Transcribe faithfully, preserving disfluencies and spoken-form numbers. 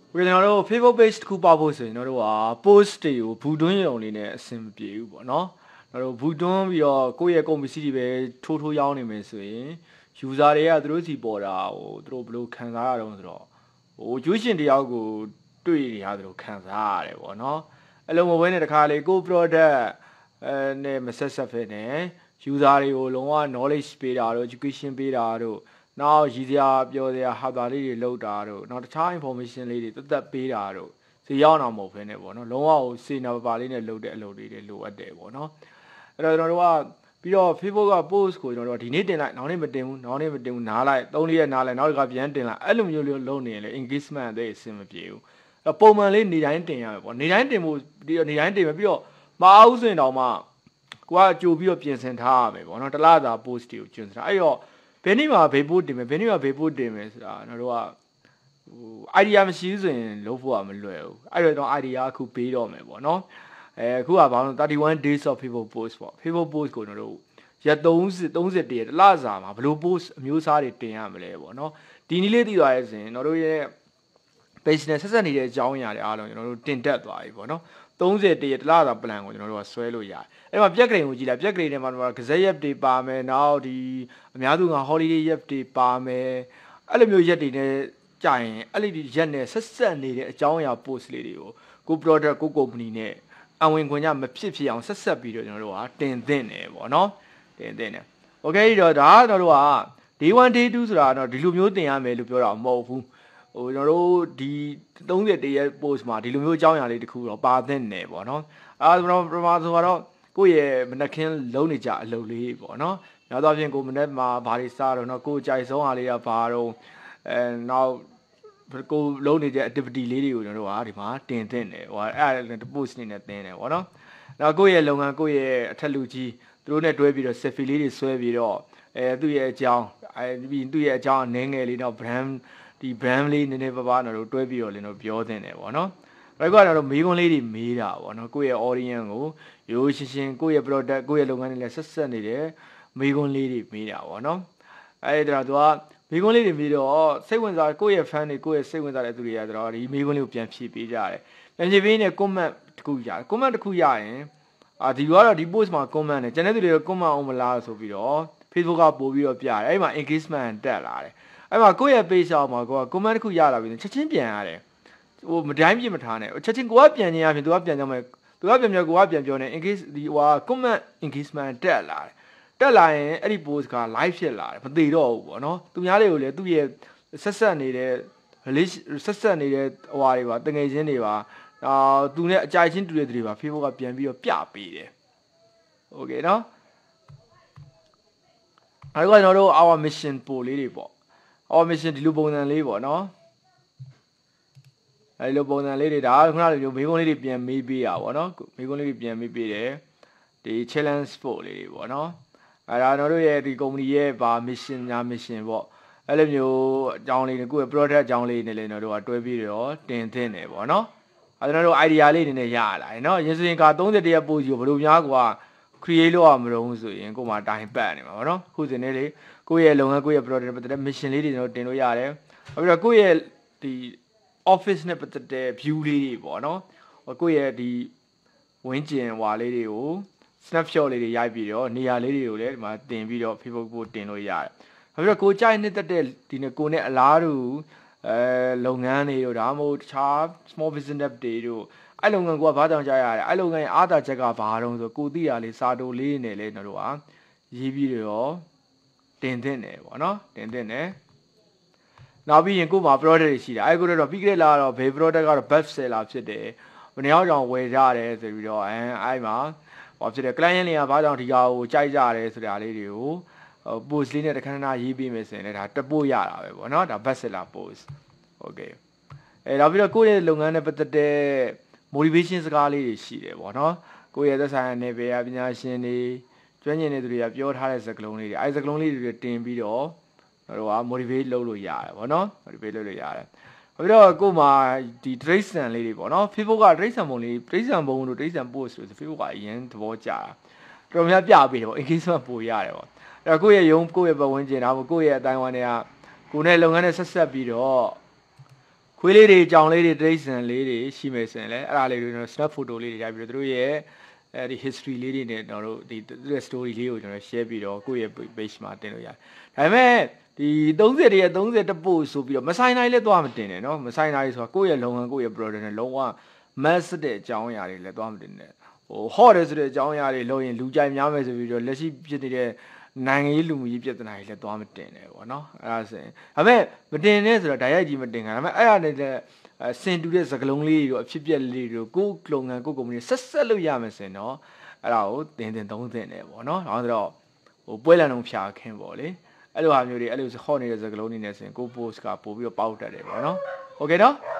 Okay ကျွန်တော်တို့ Facebook page တစ်ခုပေါက်ဖို့ဆိုရင်ကျွန်တော်တို့က post တွေကိုဘူးတွင်းရုံလေးနဲ့အဆင်မပြေဘူးပေါ့နော်ကျွန်တော်တို့ဘူးတွင်းပြီးတော့ကိုယ့်ရဲ့ကုန်ပစ္စည်းတွေပဲထိုးထိုးရောင်းနေမယ်ဆိုရင် user တွေကသူတို့စီပေါ်တာဟိုသူတို့ဘယ်လိုခံစားရတော့ဆိုတော့ဟိုကျွေးရှင်တယောက်ကိုတွေ့နေရတယ်လို့ခံစားရတယ်ပေါ့နော်အဲ့လိုမဟုတ်ဘဲနဲ့တခါလေကို product အဲနဲ့မဆက်ဆက်ဖြစ်နေ user တွေကိုလုံးဝ knowledge ပေးတာတို့ education ပေးတာတို့နောက်ရည်စရာပြောစရာဟာတာလေးတွေလောက်တာတို့နောက်တခြား information လေးတွေတက်တက်ပေးတာတို့စီရောက်အောင်မဟုတ်ဘဲနဲ့ပေါ့နော်လုံးဝဟိုစေနာပါလေးနဲ့လုပ်တဲ့အလုပ်လေးတွေလိုအပ်တယ်ပေါ့နော်အဲ့တော့ကျွန်တော်တို့ကပြီးတော့ Facebook က post ကိုကျွန်တော်တို့ဒီနေ့တင်လိုက်နောက်နေ့မတင်ဘူးနောက်နေ့မတင်ဘူးနားလိုက်သုံးရက်နားလိုက်နောက်တစ်ခါပြန်တင်လိုက်အဲ့လိုမျိုးလေးလုပ်နေရင်လေ engagement တွေအဆင်မပြေဘူးအဲ့ပုံမှန်လေးနေတိုင်းတင်ရမယ်ပေါ့နေတိုင်းတင်ဖို့ဒီနေတိုင်းတင်မယ်ပြီးတော့မအောင်ဆိုရင်တော့မှကိုကကြိုပြီးတော့ပြင်ဆင်ထားရမယ်ပေါ့နော်တလားသာ post တွေကိုကျင်းစတာအဲ့တော့ဘယ်နေ့မှာဘေးပို့တင်မယ်ဘယ်နေ့မှာဘေးပို့တင်မယ်ဆိုတာကျွန်တော်တို့ကဟို idea မရှိဘူးဆိုရင်လုပ်ဖို့ကမလွယ်ဘူးအဲ့တော့ idea အခုပေးတော့မယ်ပေါ့နော်အဲအခုကဘာလို့thirty-one days of Facebook post ပေါ့ Facebook post ကိုကျွန်တော်တို့ရက်thirty thirtyရက်တလစာမှာဘယ်လို post အမျိုးအစားတွေတင်ရမလဲပေါ့နော်ဒီနည်းလေးသိသွားရဲ့ဆိုရင်ကျွန်တော်တို့ရဲ့ page နဲ့ဆက်ဆက်နေတဲ့အကြောင်းအရာတွေအားလုံးကျွန်တော်တို့တင်တက်သွားပြီပေါ့နော်thirtyရက်တလစာ plan ကိုကျွန်တော်တို့ကဆွဲလို့ရတယ်အဲ့မှာပြက်ကလေးကိုကြည့်လိုက်ပြက်ကလေးထဲမှာတော့ gazette ရက်တွေပါမယ်နောက်ဒီအများစုက holiday ရက်တွေပါမယ်အဲ့လိုမျိုးရက်တွေနဲ့ကြာရင်အဲ့ဒီရက်နဲ့ဆက်ဆက်နေတဲ့အကြောင်းအရာ post လေးတွေကိုကို product ကို company နဲ့အဝင်ခွင့်ကြမဖြစ်ဖြစ်အောင်ဆက်ဆက်ပြီးတော့ကျွန်တော်တို့ကတင်သင့်တယ်ပေါ့နော်တင်သင့်တယ် okay တော့ဒါကတော့တို့က day one day two ဆိုတာတော့ဒီလိုမျိုးတင်ရမယ်လို့ပြောတာမဟုတ်ဘူးဟိုကျွန်တော်တို့ဒီthirtyရက် post မှာဒီလိုမျိုးအကြောင်းအရာလေးတခုတော့ပါသင့်တယ်ပေါ့နော်အဲဒါတော့ပထမဆုံးကတော့ကိုယ့်ရဲ့မနက်ခင်းလုံးနေကြအလုပ်လေးပေါ့နော်နောက်တော့ပြင်ကိုမနက်မှာဘာတွေစားတော့နော်ကိုယ်ကြိုက်ဆုံးအားလေးကဘာတော့အဲနောက်ကိုလုံးနေတဲ့ activity လေးတွေကိုကျွန်တော်တို့ကဒီမှာတင်သင့်တယ်ဟိုအဲ့ဒါ post နေနဲ့တင်တယ်ပေါ့နော်နောက်ကိုယ့်ရဲ့လုပ်ငန်းကိုယ့်ရဲ့အထက်လူကြီးသူတို့နဲ့တွဲပြီးတော့ selfie လေးတွေဆွဲပြီးတော့အဲသူ့ရဲ့အကြောင်းအဲပြီးသူ့ရဲ့အကြောင်းအနေငယ်လေးတော့ brand ဒီ brand လေးနည်းနည်းပါးပါးတော့တွဲပြီးတော့လည်းတော့ပြောသင့်တယ်ပေါ့နော်အဲ့ကတော့မေးခွန်းလေးတွေမေးတာပေါ့နော်ကိုယ့်ရဲ့ audience ကိုရိုးရှင်းရှင်းကိုယ့်ရဲ့ product ကိုယ့်ရဲ့လုပ်ငန်းတွေနဲ့ဆက်ဆက်နေတဲ့မေးခွန်းလေးတွေမေးတာပေါ့နော်အဲ့ဒါတော့သူကမေးခွန်းလေးတွေပြီးတော့စိတ်ဝင်စားကိုယ့်ရဲ့ fan တွေကိုယ့်ရဲ့စိတ်ဝင်စားတဲ့သူတွေရတော့ဒီမေးခွန်းလေးကိုပြန်ဖြေပေးကြတယ်ပြန်ဖြေပေးနေ comment တစ်ခုရတယ် comment တစ်ခုရရင်အာဒီကတော့ဒီ post မှာ comment နဲ့ကျန်တဲ့သူတွေတော့ comment အောင်မလားဆိုပြီးတော့ Facebook ကပို့ပြီးတော့ပြတယ်အဲ့မှာ engagement တက်လာတယ်အဲ့မှာကိုယ့်ရဲ့ page အောက်မှာကိုက comment တစ်ခုရလာပြီချက်ချင်းပြန်ရတယ်ဟိုမတိုင်းပြမထားနဲ့ချက်ချင်းကိုကပြန်နေရပြင်သူကပြန်ကြောင်းမဲ့သူကပြန်ပြောကိုကပြန်ပြောနေ engage ဒီဟို comment engagement တက်လာတယ်တက်လာရင်အဲ့ဒီ post က live ဖြစ်လာတယ်မသေးတော့ဘူးပေါ့နော်သူများတွေကိုလည်းသူ့ရဲ့ဆက်ဆက်နေတဲ့ relation ဆက်ဆက်နေတဲ့ဟိုဟာတွေပါတငယ်ချင်းတွေပါအာသူနဲ့အကြိုက်ချင်းတူတဲ့သူတွေပါ Facebook ကပြန်ပြီးတော့ပြပေးတယ် okay နော်အဲ့တော့ကျွန်တော်တို့ our mission ပို့လေးတွေပေါ့ our mission ဒီလိုပုံစံလေးပေါ့နော်အဲ့လိုပုံစံလေးတွေဒါခုနကလိုမျိုးမေးခွန်းလေးတွေပြန်မေးပေးတာပေါ့နော်မေးခွန်းလေးတွေပြန်မေးပေးတယ်ဒီ challenge ပို့လေးတွေပေါ့နော်အဲ့ဒါတို့ရဲ့ဒီ company ရဲ့ဗာ mission ညာ mission ပေါ့အဲ့လိုမျိုးအကြောင်းလေးတွေကိုယ့်ရဲ့ product အကြောင်းလေးနဲ့လည်းတို့ကတွဲပြီးတော့တင်သင့်တယ်ပေါ့နော်အဲ့ဒါတို့ idea လေးတွေနဲ့ရလာတယ်နော်ရင်းစင်ကthirtyရက်ပို့စီကိုဘယ်လိုများကွာ create လုပ်အောင်မလုပ်ဘူးဆိုရင်ကိုယ်မှာတိုင်ပတ်နေမှာပေါ့နော်ခုစဉ်လေးလေးကိုယ့်ရဲ့လုပ်ငန်းကိုယ့်ရဲ့ product ပတ်သက်တဲ့ mission လေးတွေတို့တင်လို့ရတယ်ပြီးတော့ကိုယ့်ရဲ့ဒီ office နဲ့ပတ်သက်တဲ့ view လေးတွေပေါ့နော်ကိုယ့်ရဲ့ဒီဝင်းကျင်ဟွာလေးတွေကို snapshot လေးတွေရိုက်ပြီးတော့နေရာလေးတွေကိုလည်းဒီမှာတင်ပြီးတော့ Facebook ကိုတင်လို့ရတယ်ပြီးတော့ကိုကြိုက်နှစ်သက်တဲ့ဒီနဲ့ကိုနဲ့အလားတူအဲလုပ်ငန်းတွေတို့ဒါမှမဟုတ်တခြား small business တွေတို့အဲ့လုပ်ငန်းကဘာတောင်ကြရရတယ်အဲ့လုပ်ငန်းရဲ့အားသာချက်ကဘာတုံးဆိုကိုသိရလေးစာတိုလေးနဲ့လေတို့ကရေးပြီးတော့တင်သင့်တယ်ပေါ့နော်တင်သင့်တယ်နောက်ပြီးရင်ကို့မှာ product တွေရှိတာအဲ့ကိုတော့ပြီးကြလာတော့ဘယ် product ကတော့ best seller ဖြစ်တယ်ဘယ်နှယောက်ကြောင့်ဝယ်ကြတယ်ဆိုပြီးတော့အဲအဲ့မှာဟောဖြစ်တယ် client တွေကဘာကြောင့်ဒီဟာကိုကြိုက်ကြတယ်ဆိုတာလေးတွေကို post လေးနဲ့တခဏခဏရေးပေးမယ်ဆိုရင်လည်းဒါတက်ပို့ရတာပဲပေါ့နော်ဒါ best seller post okay အဲနောက်ပြီးတော့ကိုယ့်ရဲ့လုပ်ငန်းနဲ့ပတ်သက်တဲ့ motivation စကားလေးတွေရှိတယ်ပေါ့နော်ကိုယ့်ရဲ့သက်ဆိုင်ရာနယ်ပယ်ပညာရှင်တွေကျွမ်းကျင်တဲ့သူတွေကပြောထားတဲ့စကားလုံးလေးတွေအဲစကားလုံးလေးတွေတင်ပြီးတော့တို့က motivate လုပ်လို့ရတယ်ပေါ့နော် motivate လုပ်လို့ရတယ်ပြီးတော့ကို့မှာဒီ trace လေးတွေပေါ့နော် Facebook က trace ပုံလေး trace ပုံတို့ trace post ဆို Facebook ကအရင်သဘောကျတာတော်များပြပေးတယ်ပေါ့ engagement ပို့ရတယ်ပေါ့အဲ့တော့ကိုယ့်ရဲ့ယုံကိုယ့်ရဲ့ပတ်ဝန်းကျင်ဒါမှမဟုတ်ကိုယ့်ရဲ့အတိုင်းဝိုင်းတွေကကိုယ်နဲ့လုပ်ငန်းနဲ့ဆက်ဆက်ပြီးတော့ခွေးလေးတွေကြောင်လေးတွေတရိတ်ဆန်လေးတွေရှိမယ်ဆိုရင်လည်းအဲ့ဒါလေးတွေကျွန်တော် snap photo လေးတွေရိုက်ပြီးတော့သူတို့ရဲ့အဲဒီ history လေးတွေနဲ့ကျွန်တော်တို့ဒီသူတို့ story လေးကိုကျွန်တော် share ပြီးတော့ကိုယ့်ရဲ့ page မှာတင်လို့ရတယ်ဒါပေမဲ့ဒီ30တရက်30တပို့ဆိုပြီးတော့မဆိုင်နိုင်လဲသွားမတင်နဲ့နော်မဆိုင်နိုင်ဆိုတာကိုယ့်ရဲ့လုပ်ငန်းကိုယ့်ရဲ့ product နဲ့လုံးဝ mass တဲ့အကြောင်းအရာတွေလည်းသွားမတင်နဲ့ဟို hot တယ်ဆိုတဲ့အကြောင်းအရာတွေလုပ်ရင်လူကြိုက်များမယ်ဆိုပြီးတော့လက်ရှိဖြစ်နေတဲ့နိုင်ငံရေးလူမှုရေးပြဿနာတွေလည်းသွားမတင်နဲ့ပေါ့နော်အဲ့ဒါဆိုရင်ဒါပေမဲ့မတင်နဲ့ဆိုတော့ဓာတ်ရိုက်ကြီးမတင်ခံဒါပေမဲ့အဲ့ဒါနဲ့လည်းစင်တူတဲ့စကလုံးလေးတွေအဖြစ်ပြက်လေးတွေကိုကိုယ်လုပ်ငန်းကိုယ်ကုမ္ပဏီဆက်ဆက်လို့ရမယ်ဆိုရင်တော့အဲ့ဒါကိုတင်တင်သုံးတင်တယ်ပေါ့နော်နောက်တော့ဟိုပွဲလန်လုံးဖြာခင်းပေါ့လေအဲ့လိုဟာမျိုးတွေအဲ့လို hot နေတဲ့စကလုံးတွေနဲ့ဆိုရင်ကို post ကပို့ပြီးတော့ပေါက်တတ်တယ်ပေါ့နော်โอเคနော်